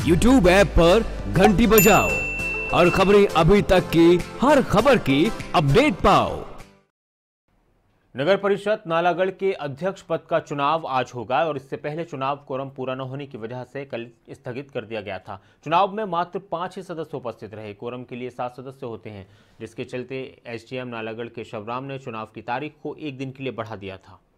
YouTube app पर घंटी बजाओ और खबरें अभी तक की हर खबर की अपडेट पाओ। नगर परिषद नालागढ़ के अध्यक्ष पद का चुनाव आज होगा और इससे पहले चुनाव कोरम पूरा न होने की वजह से कल स्थगित कर दिया गया था। चुनाव में मात्र 5 ही सदस्य उपस्थित रहे। कोरम के लिए 7 सदस्य होते हैं, जिसके चलते एसडीएम नालागढ़ के शवराम ने चुनाव की तारीख को एक दिन के लिए बढ़ा दिया था।